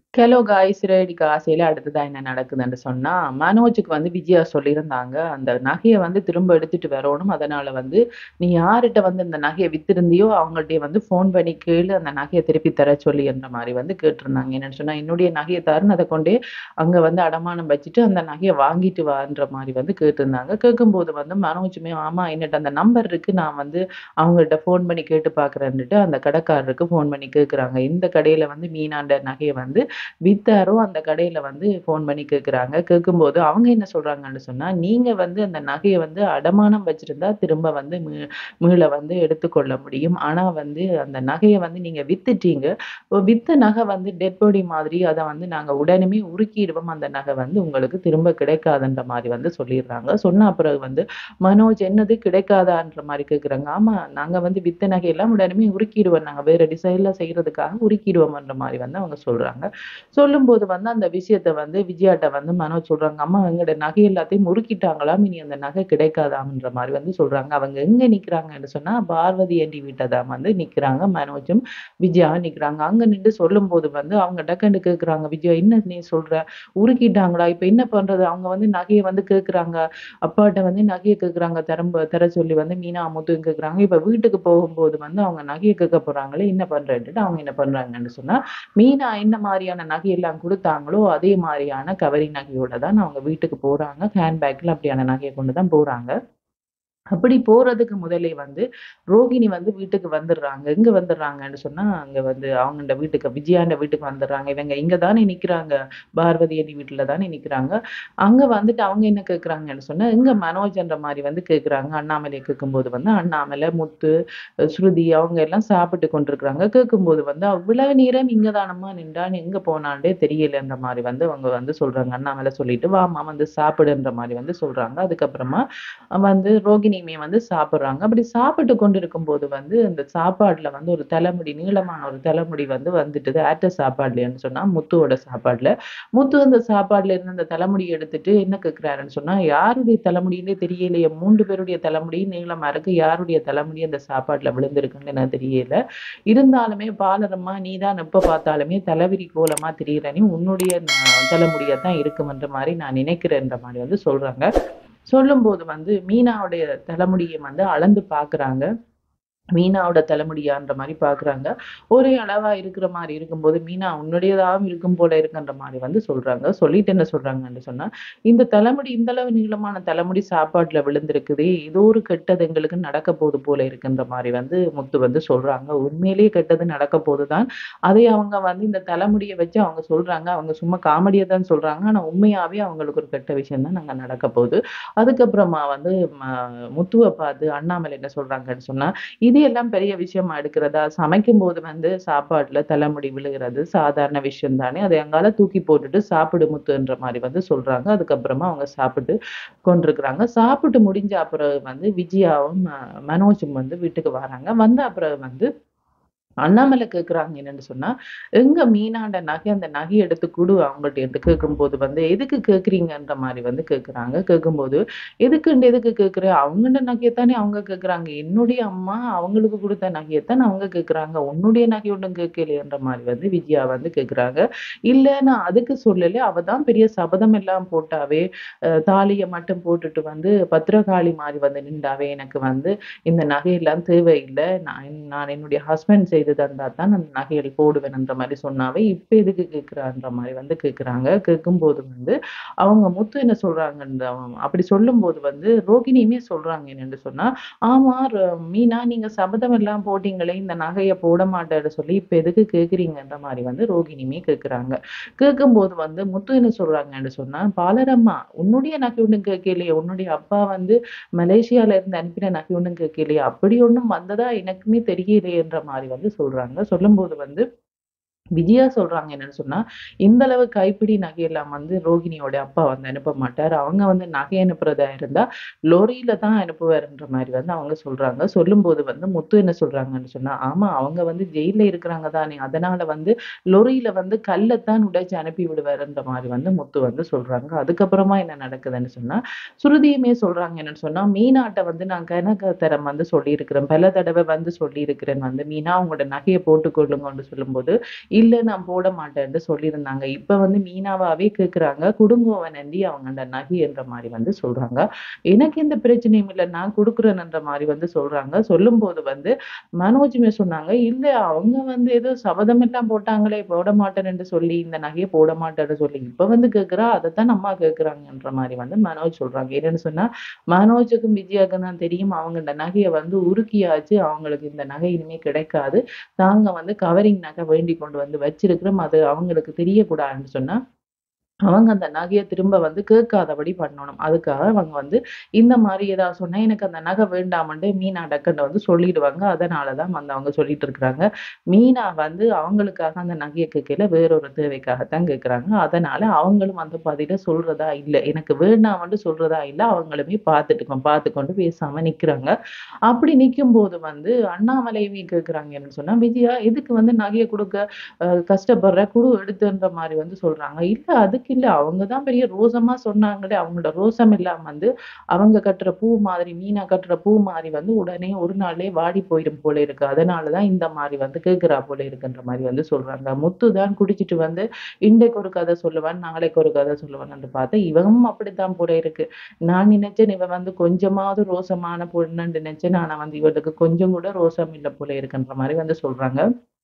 Hello guys ready காசையில அடுத்ததா என்ன நடக்குதுன்னு சொன்னா, மனோஜுக்கு வந்து விஜயா சொல்லியிருந்தாங்க. அந்த நகைய வந்து திரும்ப எடுத்துட்டு வரணும். அதனால வந்து நீ யார்ட்ட வந்து இந்த நகைய வித்திருந்தியோ, அவங்கள்ட்டயே வந்து ஃபோன் பண்ணி கேளு. அந்த நகைய திருப்பி தர சொல்லின்ற மாரி வந்து கேட்டிருந்தாங்க. என்னன்னு சொன்னா, என்னுடைய நகைய தாருன்னு அத கொண்டே அங்க வந்து அடமானம் வச்சுட்டு, அந்த நகைய வாங்கிட்டு வான்ற மாரி வந்து கேட்டிருந்தாங்க. கேட்கும்போது வந்து மனோஜுமே, ஆமா என்னட்ட அந்த நம்பர் இருக்கு. நான் வந்து அவங்கள்ட்ட ஃபோன் பண்ணி கேட்டு பார்க்குறேன்னுட்டு, அந்த கடைக்காரருக்கு ஃபோன் பண்ணி கேட்குறாங்க. இந்த கடையில வந்து மீனாண்ட நகைய வந்து வித்தாரோ அந்த கடையில வந்து ஃபோன் பண்ணி கேட்குறாங்க. கேட்கும்போது அவங்க என்ன சொல்றாங்கன்னு சொன்னா, "நீங்க வந்து அந்த நகைய வந்து அடமானம் வச்சிருந்தா திரும்ப வந்து மீள வந்து எடுத்துக்கொள்ள முடியும். ஆனா வந்து அந்த நகைய வந்து நீங்க வித்துட்டீங்க. வித்த நகை வந்து டெட் பாடி மாதிரி அத வந்து நாங்க உடனுமே உருக்கிடுவோம். அந்த நகை வந்து உங்களுக்கு திரும்ப கிடைக்காதுன்ற மாரி வந்து சொல்லிர்றாங்க. சொன்ன பிறகு வந்து மனோஜ் என்னது கிடைக்காதான்ற மாரி கேட்குறாங்க. ஆமா நாங்க வந்து வித்த நகையெல்லாம் உடனுமே உருக்கிடுவோம். நாங்க வேற டிசைன்ல செய்றதுக்காக உருக்கிடுவோம்ன்ற மாரி வந்து அவங்க சொல்றாங்க. சொல்லும்போது வந்து அந்த விஷயத்த வந்து விஜயாட்ட வந்து மனோஜ் சொல்றாங்க. அம்மா எங்களோட நகை எல்லாத்தையும் முறுக்கிட்டாங்களாம். இனி அந்த நகை கிடைக்காதாம்ன்ற மாரி வந்து சொல்றாங்க. அவங்க எங்க நிக்கிறாங்கன்னு சொன்னா, பார்வதி ஆன்டி வீட்ட தான் வந்து நிக்கிறாங்க. மனோஜும், விஜயாவும் நிக்கிறாங்க. அங்க நின்னு சொல்லும்போது வந்து அவங்க டக்குன்னு கேட்குறாங்க. விஜயா என்ன நீ சொல்ற? உருக்கிட்டாங்களா? இப்ப என்ன பண்றது? அவங்க வந்து நகைய வந்து கேட்குறாங்க. அப்பாட்ட வந்து நகைய கேட்குறாங்க. தர சொல்லி வந்து மீனா, முத்துவும் கேட்குறாங்க. இப்ப வீட்டுக்கு போகும்போது வந்து அவங்க நகைய கேட்க போறாங்களே! என்ன பண்றேன்ட்டுட்டு அவங்க என்ன பண்றாங்கன்னு சொன்னா, மீனா என்ன மாரியான நகையெல்லாம் குடுத்தாங்களோ, அதே மாரியான கவரிங் நகையோட தான் அவங்க வீட்டுக்கு போறாங்க. ஹேண்ட் பேக்ல அப்படியான நகைய கொண்டு தான் போறாங்க. அப்படி போறதுக்கு முதலே வந்து ரோகிணி வந்து வீட்டுக்கு வந்துடுறாங்க. எங்க வந்துடுறாங்கன்னு சொன்னா, அங்க வந்து அவங்கள்ட வீட்டுக்கு விஜயாண்ட வீட்டுக்கு வந்துடுறாங்க. இவங்க இங்க தானே நிக்கிறாங்க. பார்வதி அண்ணி வீட்ல தானே நிக்கிறாங்க. அங்க வந்துட்டு அவங்க என்ன கேட்குறாங்கன்னு சொன்னா, எங்க மனோஜ்ன்ற மாரி வந்து கேட்குறாங்க. அண்ணாமலைய கேட்கும்போது வந்து அண்ணாமலை, முத்து, ஸ்ருதி அவங்க எல்லாம் சாப்பிட்டு கொண்டிருக்கிறாங்க. கேட்கும்போது வந்து "அவ்வளவு நேரம் இங்க தானம்மா நின்றான். எங்க போனான்டே தெரியலன்ற" மாரி வந்து அவங்க வந்து சொல்றாங்க. அண்ணாமலை சொல்லிட்டு, "வாம்மா வந்து சாப்பிடுன்ற" மாரி வந்து சொல்றாங்க. அதுக்கப்புறமா வந்து ரோகிணியுமே வந்து சாப்பிடுறாங்க. அப்படி சாப்பிட்டு கொண்டிருக்கும்போது வந்து, அந்த சாப்பாடுல வந்து ஒரு தலைமுடி நீளமான ஒரு தலைமுடி வந்து வந்துட்டுது. யார்ட்ட சாப்பாடுலன்னு சொன்னா, முத்துவோட சாப்பாடுல. முத்து அந்த சாப்பாடுல இருந்து அந்த தலைமுடிய எடுத்துட்டு என்ன கேட்கிறாருன்னு சொன்னா, யாருடைய தலைமுடின்னே தெரியலையே 3 பேருடைய தலைமுடியும் நீளமா இருக்கு. யாருடைய தலைமுடி அந்த சாப்பாடுல விழுந்திருக்குன்னு எனக்கு தெரியல. இருந்தாலுமே பாலரம்மா நீ தான் எப்ப பார்த்தாலுமே தலைவிரி கோலமா திரியிற நீ, உன்னுடைய தலைமுடியா தான் இருக்கும்ன்ற மாரி நான் நினைக்கிறேன்ற மாரி வந்து சொல்றாங்க. சொல்லும்போது வந்து மீனாவுடைய தலைமுடிய வந்து அளந்து பார்க்குறாங்க. மீனாவோட தலைமுடியான்ற மாரி பார்க்குறாங்க. ஒரே அளவா இருக்கிற மாரி இருக்கும்போது, மீனா உன்னுடையதாவும் இருக்கும் போல இருக்குன்ற மாரி வந்து சொல்றாங்க. சொல்லிட்டு என்ன சொல்றாங்கன்னு சொன்னா, இந்த தலைமுடி இந்த அளவு நீளமான தலைமுடி சாப்பாட்டுல விழுந்திருக்குதே! ஏதோ ஒரு கெட்டது எங்களுக்கு நடக்க போது போல இருக்குன்ற மாரி வந்து முத்து வந்து சொல்றாங்க. உண்மையிலேயே கெட்டது நடக்க போது தான். அதை அவங்க வந்து இந்த தலைமுடிய வச்சு அவங்க சொல்றாங்க. அவங்க சும்மா காமெடியா தான் சொல்றாங்க. ஆனா உண்மையாவே அவங்களுக்கு ஒரு கெட்ட விஷயம் தான் அங்க நடக்க போது. அதுக்கப்புறமா வந்து ம முத்துவ பார்த்து அண்ணாமலை என்ன சொல்றாங்கன்னு சொன்னா, இது எல்லாம் பெரிய விஷயமா எடுக்கிறதா? சமைக்கும்போது வந்து சாப்பாட்டுல தலைமுடி விழுகிறது சாதாரண விஷயம் தானே! அதை அங்கால தூக்கி போட்டுட்டு சாப்பிடு முத்துன்ற மாரி வந்து சொல்றாங்க. அதுக்கப்புறமா அவங்க சாப்பிட்டு கொண்டிருக்கிறாங்க. சாப்பிட்டு முடிஞ்ச அப்புறம் வந்து விஜயாவும், மனோஜும் வந்து வீட்டுக்கு வராங்க. வந்த அப்புறம் வந்து அண்ணாமலை கேட்குறாங்க என்னன்னு சொன்னா, "எங்க மீனாண்ட நகை அந்த நகைய எடுத்து குடு அவங்கள்ட்டேருந்து" கேட்கும்போது வந்து, "எதுக்கு கேட்கிறீங்கன்ற" மாரி வந்து கேட்குறாங்க. கேட்கும்போது, எதுக்கு கேட்கிற? அவங்கள்ட நகைய தானே அவங்க கேட்குறாங்க. என்னுடைய அம்மா அவங்களுக்கு குடுத்த நகைய தானே அவங்க கேட்குறாங்க. உன்னுடைய நகை ஒண்ணும் கேட்கலையேன்ற மாரி வந்து விஜயா வந்து கேட்குறாங்க. "இல்ல நான் அதுக்கு சொல்லல. அவ தான் பெரிய சபதம் எல்லாம் போட்டாவே. தாலிய மட்டும் போட்டுட்டு வந்து பத்திரகாளி மாரி வந்து நின்டாவே. எனக்கு வந்து இந்த நகையெல்லாம் தேவையில்ல. நான் என்னுடைய ஹஸ்பண்ட் செய்து தந்தா தான் அந்த நகைகள் போடுவேன்ன்ற மாரி சொன்னாவே, இப்ப எதுக்கு கேட்கிறான்ற மாரி வந்து கேட்குறாங்க. கேட்கும்போது வந்து அவங்க முத்து என்ன சொல்றாங்கன்ற அப்படி சொல்லும்போது வந்து ரோகிணியுமே சொல்றாங்க என்னன்னு சொன்னா, "ஆமா மீனா நீங்க சபதம் எல்லாம் போட்டீங்களே, இந்த நகைய போட மாட்டேன்னு சொல்லி, இப்ப எதுக்கு கேட்கிறீங்கன்ற" மாரி வந்து ரோகிணியுமே கேட்குறாங்க. கேட்கும்போது வந்து முத்து என்ன சொல்றாங்கன்னு சொன்னா, "பாலரம்மா உன்னுடைய நகை ஒண்ணும் கேட்கலையே, உன்னுடைய அப்பா வந்து மலேசியால இருந்து அனுப்பின நகை ஒண்ணும் கேட்கலையே, அப்படி ஒண்ணும் வந்ததா எனக்குமே தெரியலையேன்ற மாரி வந்து சொல்றாங்க. சொல்லும்போது வந்து விஜயா சொல்றாங்க என்னன்னு சொன்னா, இந்த அளவு கைப்பிடி நகையெல்லாம் வந்து ரோகிணியோட அப்பா வந்து அனுப்ப மாட்டாரு. அவங்க வந்து நகை அனுப்புறதா இருந்தா, லொரியில தான் அனுப்புவாருன்ற மாரி வந்து அவங்க சொல்றாங்க. சொல்லும்போது வந்து முத்து என்ன சொல்றாங்கன்னு சொன்னா, ஆமா அவங்க வந்து ஜெயில்ல இருக்கிறாங்க தானே, அதனால வந்து லொரியில வந்து கல்லத்தான் உடைச்சு அனுப்பி விடுவாருன்ற மாரி வந்து முத்து வந்து சொல்றாங்க. அதுக்கப்புறமா என்ன நடக்குதுன்னு சொன்னா, சுருதியுமே சொல்றாங்க என்னன்னு சொன்னா, மீனாட்ட வந்து நான் கனகத்தரம் வந்து சொல்லியிருக்கிறேன். பல தடவ வந்து சொல்லியிருக்கிறேன் வந்து, மீனா உங்களோட நகைய போட்டுக் கொள்ளுங்கன்னு சொல்லும்போது, இல்ல நான் போட மாட்டேன்னு சொல்லியிருந்தாங்க. இப்ப வந்து மீனாவாவே கேட்குறாங்க. குடுங்கோவ நம்பி அவங்க அந்த நகைன்ற மாரி வந்து சொல்றாங்க. எனக்கு எந்த பிரச்சனையும் இல்ல. நான் குடுக்குறேன்ன்ற மாரி வந்து சொல்றாங்க. சொல்லும்போது வந்து மனோஜுமே சொன்னாங்க, "இல்ல அவங்க வந்து ஏதோ சபதம் எல்லாம் போட்டாங்களே! போட மாட்டேன்னு சொல்லி, இந்த நகைய போட மாட்டேன்னு சொல்லி, இப்ப வந்து கேட்கிறா, அதத்தான் அம்மா கேட்கிறாங்கன்ற" மாரி வந்து மனோஜ் சொல்றாங்க. என்னன்னு சொன்னா, மனோஜுக்கும் விஜயாக்கும் தான் தெரியும். அவங்க இந்த நகைய வந்து உருக்கியாச்சு. அவங்களுக்கு இந்த நகை இனிமே கிடைக்காது. நாங்க வந்து கவரிங் நகை வேண்டிக் கொண்டு வந்து வச்சிருக்கிறோம். அது அவங்களுக்கு தெரியக்கூடாதுன்னு சொன்னா அவங்க அந்த நகைய திரும்ப வந்து கேட்காதபடி பண்ணணும். அதுக்காக அவங்க வந்து இந்த மாரி ஏதாவது சொன்னா, எனக்கு அந்த நகை வேண்டாம்ன்ட்டு மீனா டக்குன்னு வந்து சொல்லிடுவாங்க. அதனால தான் வந்து அவங்க சொல்லிட்டு இருக்கிறாங்க. மீனா வந்து அவங்களுக்காக அந்த நகைய கேட்கல, வேறொரு தேவைக்காகத்தான் கேட்குறாங்க. அதனால அவங்களும் அந்த பதில சொல்றதா இல்ல. எனக்கு வேண்டாம்ன்ட்டு சொல்றதா இல்ல. அவங்களுமே பார்த்துக்கொண்டு பேசாம நிக்கிறாங்க. அப்படி நிக்கும்போது வந்து அண்ணாமலையுமே கேட்குறாங்க என்னன்னு சொன்னா, "விஜயா எதுக்கு வந்து நகைய குடுக்க கஷ்டப்படுற? குடு எடுத்துன்ற" மாரி வந்து சொல்றாங்க. இல்ல அதுக்கு இல்ல. அவங்க தான் பெரிய ரோசமா சொன்னாங்களே! அவங்களோட ரோசம் எல்லாம் வந்து அவங்க கட்டுற பூ மாதிரி, மீனா கட்டுற பூ மாரி வந்து உடனே ஒரு நாள்லயே வாடி போயிரும் போல இருக்கு. அதனால தான் இந்த மாரி வந்து கேட்கிறா போல இருக்குன்ற மாரி வந்து சொல்றாங்க. முத்து தான் குடிச்சிட்டு வந்து இன்றைக்கு ஒரு கதை சொல்லுவான், நாளைக்கு ஒரு கதை சொல்லுவான்னு பார்த்தா, இவனும் அப்படித்தான் போல இருக்கு. நான் நினைச்சேன் இவ வந்து கொஞ்சமாவது ரோசமான பொண்ணுன்னு நினைச்சேன். ஆனா வந்து இவளுக்கு கொஞ்சம் கூட ரோசம் இல்ல போல இருக்குன்ற மாரி வந்து சொல்றாங்க.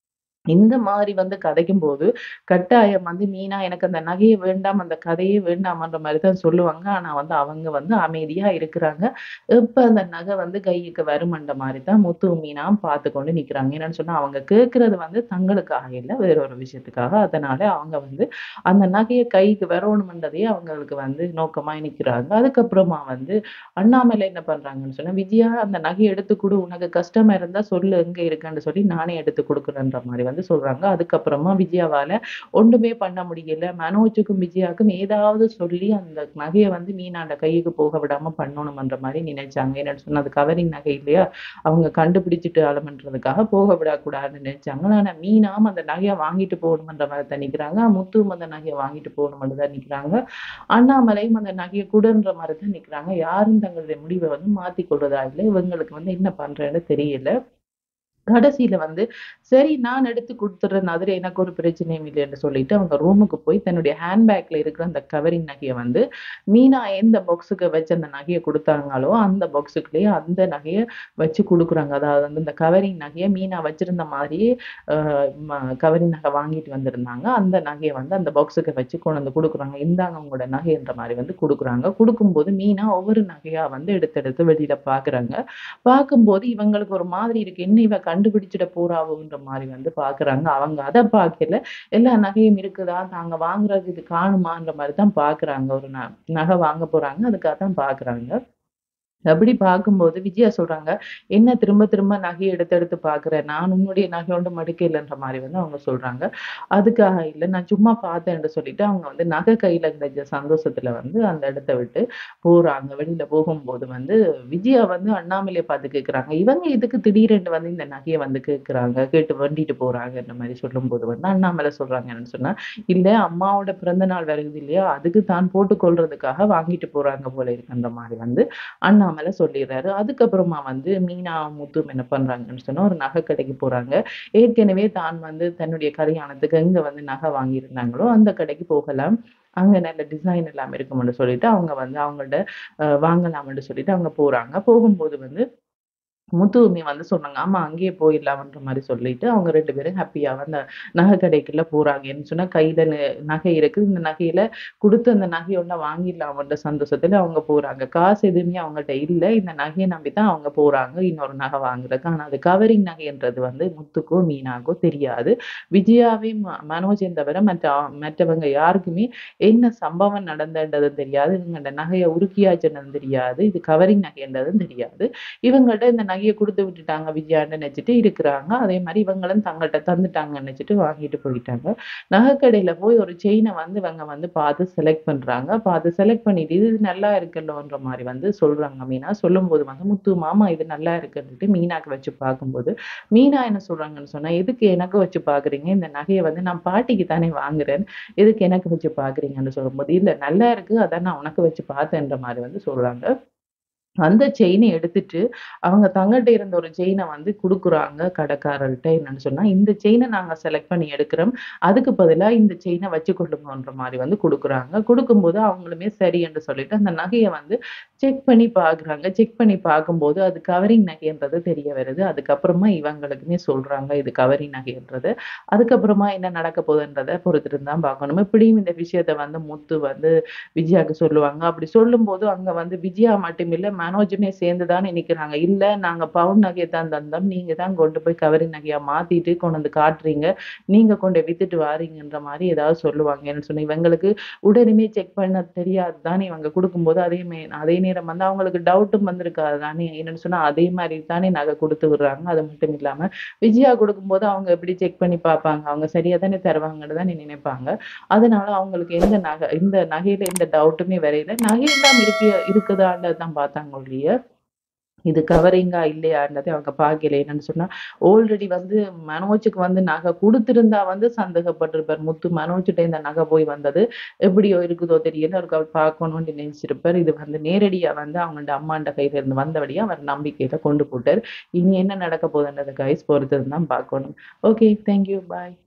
இந்த மாதிரி வந்து கதைக்கும்போது, கட்டாயம் வந்து மீனா எனக்கு அந்த நகையே வேண்டாம், அந்த கதையே வேண்டாம்ன்ற மாரி தான் சொல்லுவாங்க. ஆனா வந்து அவங்க வந்து அமைதியா இருக்கிறாங்க. எப்ப அந்த நகை வந்து கைக்கு வருமன்ற மாரி தான் முத்துவும், மீனாவும் பார்த்துக்கொண்டு நிக்கிறாங்க. என்னன்னு சொன்னா, அவங்க கேட்கிறது வந்து தங்களுக்காக இல்ல, வேற ஒரு விஷயத்துக்காக. அதனால அவங்க வந்து அந்த நகைய கைக்கு வரணும்ன்றதையே அவங்களுக்கு வந்து நோக்கமா நிக்கிறாங்க. அதுக்கப்புறமா வந்து அண்ணாமலை என்ன பண்றாங்கன்னு சொன்னா, "விஜயா அந்த நகைய எடுத்து குடு. உனக்கு கஷ்டமா இருந்தா சொல்லு எங்க இருக்குன்னு சொல்லி நானே எடுத்து குடுக்குறேன்ற" மாரி வந்து சொல்றாங்க. அதுக்கப்புறமா விஜயாவால ஒண்ணுமே பண்ண முடியல. மனோஜுக்கும், விஜயாக்கும் ஏதாவது சொல்லி அந்த நகைய வந்து மீனாண்ட கையுக்கு போக விடாம பண்ணணும்ன்ற மாரி நினைச்சாங்க. என்னன்னு சொன்னா, அது கவரிங் நகை இல்லையா? அவங்க கண்டுபிடிச்சுட்டாலுமன்றதுக்காக போக விடக்கூடாதுன்னு நினைச்சாங்க. ஆனா மீனாவும் அந்த நகைய வாங்கிட்டு போகணும்ன்ற மாரி தான் நிக்கிறாங்க. முத்துவும் அந்த நகைய வாங்கிட்டு போகணும்னு தான் நிக்கிறாங்க. அண்ணாமலையும் அந்த நகைய குடுன்ற மாரி தான் நிக்கிறாங்க. யாரும் தங்களுடைய முடிவ வந்து மாத்திக் கொள்றதா இல்ல. இவங்களுக்கு வந்து என்ன பண்றதுன்னு தெரியல. கடைசியில வந்து, சரி நான் எடுத்து குடுத்துடுறேன். அதுல எனக்கு ஒரு பிரச்சனையும் இல்லைன்னு சொல்லிட்டு, அவங்க ரூமுக்கு போய் தன்னுடைய ஹேண்ட் பேக்ல இருக்கிற அந்த கவரிங் நகைய வந்து, மீனா எந்த பாக்ஸுக்கு வச்சு அந்த நகைய குடுத்தாங்களோ, அந்த பாக்ஸுக்குள்ளேயே அந்த நகைய வச்சு குடுக்குறாங்க. அதாவது வந்து இந்த கவரிங் நகைய மீனா வச்சிருந்த மாரியே அ கவரிங் நகை வாங்கிட்டு வந்திருந்தாங்க. அந்த நகைய வந்து அந்த பாக்ஸுக்கு வச்சு கொண்டு வந்து குடுக்குறாங்க. இந்தாங்க உங்களோட நகைன்ற மாரி வந்து குடுக்குறாங்க. குடுக்கும்போது மீனா ஒவ்வொரு நகையா வந்து எடுத்து எடுத்து வெளியில பாக்குறாங்க. பார்க்கும்போது இவங்களுக்கு ஒரு மாதிரி இருக்கு. என்ன இவ கண்டுபிடிச்சிட போறாவோன்ற மாரி வந்து பார்க்குறாங்க. அவங்க அத பார்க்கல. எல்லா நகையும் இருக்குதா? நாங்க வாங்குறது இது காணுமான்ற மாரி தான் பார்க்குறாங்க. ஒரு நகை வாங்க போறாங்க. அதுக்காக தான் பார்க்குறாங்க. அப்படி பார்க்கும்போது விஜயா சொல்றாங்க, "என்ன திரும்ப திரும்ப நகைய எடுத்து எடுத்து பார்க்குற? நான் உன்னுடைய நகை ஒன்றும் மடிக்கலன்ற" மாரி வந்து அவங்க சொல்றாங்க. அதுக்காக இல்ல, நான் சும்மா பார்த்தேன்னு சொல்லிட்டு அவங்க வந்து நகை கையில கிடைச்ச சந்தோஷத்துல வந்து அந்த இடத்த விட்டு போறாங்க. வெளியில போகும்போது வந்து விஜயா வந்து அண்ணாமலைய பார்த்து கேட்குறாங்க, "இவங்க எதுக்கு திடீரென்று வந்து இந்த நகைய வந்து கேட்குறாங்க? கேட்டு வேண்டிட்டு போறாங்கன்ற" மாரி சொல்லும்போது வந்து அண்ணாமலை சொல்றாங்க என்னன்னு சொன்னா, "இல்ல அம்மாவோட பிறந்த நாள் வருது இல்லையா? அதுக்கு தான் போட்டுக்கொள்றதுக்காக வாங்கிட்டு போறாங்க போல இருக்குன்ற" மாரி வந்து அண்ணாமலை சொல்லிர்றாரு. அதுக்கப்புறமா வந்து மீனா, முத்துவும் என்ன பண்றாங்கன்னு சொன்னா, ஒரு நகை கடைக்கு போறாங்க. ஏற்கனவே தான் வந்து தன்னுடைய கல்யாணத்துக்கு எங்க வந்து நகை வாங்கியிருந்தாங்களோ, அந்த கடைக்கு போகலாம். அங்க நல்ல டிசைன் எல்லாம் இருக்கும்னு சொல்லிட்டு, அவங்க வந்து அவங்கள்ட்ட வாங்கலாம்ன்னு சொல்லிட்டு அவங்க போறாங்க. போகும்போது வந்து முத்துவுமே வந்து சொன்னாங்க. ஆமா அங்கேயே போயிடலாம்ன்ற மாரி சொல்லிட்டு, அவங்க 2 பேரும் ஹேப்பியா அந்த நகை கடைக்குள்ள போறாங்க. என்ன சொன்னா கையில நகை இருக்கு. இந்த நகையில குடுத்து அந்த நகைய ஒண்ண வாங்கிடலாம்ன்ற சந்தோஷத்துல அவங்க போறாங்க. காசு எதுவுமே அவங்கள்ட்ட இல்ல. இந்த நகைய நம்பி தான் அவங்க போறாங்க. இன்னொரு நகை வாங்குறதுக்கு. ஆனா அது கவரிங் நகைன்றது வந்து முத்துக்கோ, மீனாக்கோ தெரியாது. விஜயாவையும் மனோஜையும் தவிர மற்றவங்க யாருக்குமே என்ன சம்பவம் நடந்ததுன்றதும் தெரியாது. இவங்க நகைய உருக்கியாச்சுன்னதும் தெரியாது. இது கவரிங் நகைன்றதும் தெரியாது. இவங்கள்ட்ட இந்த நகைய குடுத்து விட்டுட்டாங்க விஜயான்னு நெனச்சுட்டு இருக்கிறாங்க. அதே மாரி இவங்களும் தங்கள்ட்ட தந்துட்டாங்கன்னு நெனச்சுட்டு வாங்கிட்டு போயிட்டாங்க. நகைக்கடையில போய் ஒரு செயின வந்து இவங்க வந்து பார்த்து செலக்ட் பண்றாங்க. பார்த்து செலக்ட் பண்ணிட்டு, "இது நல்லா இருக்கல்லோன்ற" மாரி வந்து சொல்றாங்க மீனா. சொல்லும்போது வந்து முத்து, "மாமா இது நல்லா இருக்குன்னுட்டு" மீனாக்கு வச்சு பார்க்கும்போது, மீனா என்ன சொல்றாங்கன்னு சொன்னா, "எதுக்கு எனக்கு வச்சு பார்க்குறீங்க? இந்த நகைய வந்து நான் பாட்டிக்கு தானே வாங்குறேன். எதுக்கு எனக்கு வச்சு பார்க்குறீங்கன்னு" சொல்லும்போது, "இல்ல நல்லா இருக்கு. அதான் நான் உனக்கு வச்சு பார்த்தேன்ற" மாரி வந்து சொல்றாங்க. அந்த செயின எடுத்துட்டு, அவங்க தங்கள்ட்ட இருந்த ஒரு செயின வந்து குடுக்குறாங்க கடைக்காரர்ட்ட. என்னன்னு சொன்னா, "இந்த செயின நாங்க செலக்ட் பண்ணி எடுக்கிறோம். அதுக்கு பதிலா இந்த செயின வச்சுக்கொள்ளுங்கன்ற" மாரி வந்து குடுக்குறாங்க. குடுக்கும்போது அவங்களுமே சரி என்று சொல்லிட்டு அந்த நகைய வந்து செக் பண்ணி பார்க்குறாங்க. செக் பண்ணி பார்க்கும்போது அது கவரிங் நகைன்றது தெரிய வருது. அதுக்கப்புறமா இவங்களுக்குமே சொல்றாங்க, இது கவரிங் நகைன்றது. அதுக்கப்புறமா என்ன நடக்க போகுதுன்றத பொறுத்திருந்து தான் பார்க்கணும். இப்படியும் இந்த விஷயத்த வந்து முத்து வந்து விஜயாக்கு சொல்லுவாங்க. அப்படி சொல்லும்போது அங்க வந்து விஜயா மட்டுமில்ல, மனோஜுமே சேர்ந்து தானே நிக்கிறாங்க. "இல்ல நாங்க பவுன் நகைய தான் தந்தோம். நீங்க தான் கொண்டு போய் கவரிங் நகையா மாத்திட்டு கொண்டு வந்து காட்டுறீங்க. நீங்க கொண்டு போய் வித்துட்டு வாரீங்கன்ற" மாரி ஏதாவது சொல்லுவாங்க. என்ன சொன்னா இவங்களுக்கு உடனுமே செக் பண்ண தெரியாது தானே இவங்க குடுக்கும்போது, அதே நேரம் வந்து அவங்களுக்கு டவுட்டும் வந்திருக்காது தானே. என்னன்னு சொன்னா அதே மாரி தானே நகை குடுத்து விடுறாங்க. அது மட்டும் இல்லாம விஜயா குடுக்கும்போது அவங்க எப்படி செக் பண்ணி பார்ப்பாங்க? அவங்க சரியா தானே தருவாங்கன்னு தானே நினைப்பாங்க. அதனால அவங்களுக்கு இந்த நகையில எந்த டவுட்டுமே வரையல. நகையெல்லாம் இருக்குதான்றத தான் பார்த்தாங்க ஒழிய, இது கவரிங்கா இல்லையான்றத அவங்க பார்க்கல. என்னன்னு சொன்னா, ஆல்ரெடி வந்து மனோஜுக்கு வந்து நகை குடுத்திருந்தா வந்து சந்தேகப்பட்டிருப்பார். முத்து மனோஜ்ட்ட இந்த நகை போய் வந்தது எப்படியோ இருக்குதோ தெரியல. அவருக்கு அவர் பார்க்கணும்னு நினைச்சிருப்பார். இது வந்து நேரடியா வந்து அவங்கள்ட அம்மாண்ட கையில இருந்து வந்தபடியா அவர் நம்பிக்கையில கொண்டு போட்டார். இனி என்ன நடக்க போகுதுன்றத கைஸ் பொறுத்திருந்து தான் பார்க்கணும். ஓகே. Thank you. பாய்.